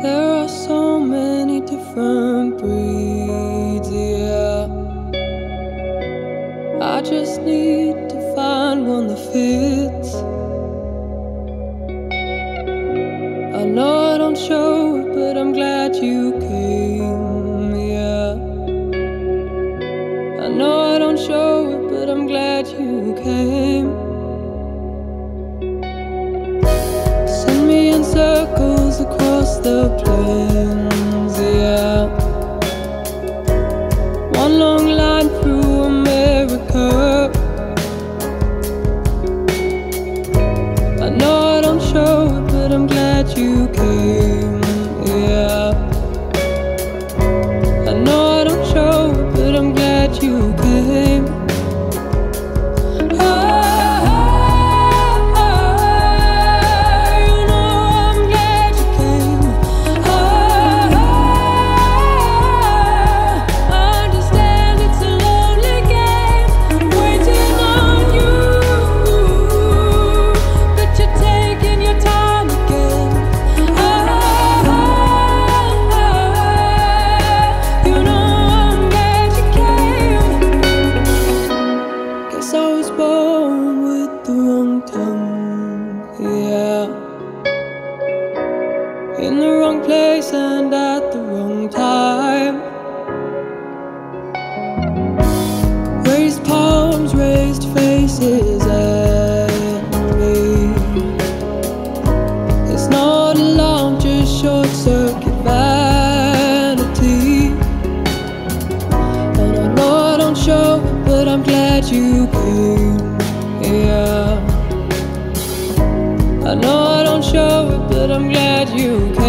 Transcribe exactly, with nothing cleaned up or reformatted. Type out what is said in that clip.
There are so many different breeds, yeah. I just need to find one that fits. I know I don't show it, but I'm glad you came, yeah. I know I don't show it, but I'm glad you came. Send me in circles across the plains, yeah. One long line through America. I know I don't show it, but I'm glad you came, yeah. I know I don't show it, but I'm glad you came. I was born with the wrong tongue, yeah. In the wrong place and at the wrong time. Raised palms, raised faces at me. It's not alarm, just short circuit vanity. And I know I don't show, but I'm glad you came, yeah. I know I don't show it, but I'm glad you came.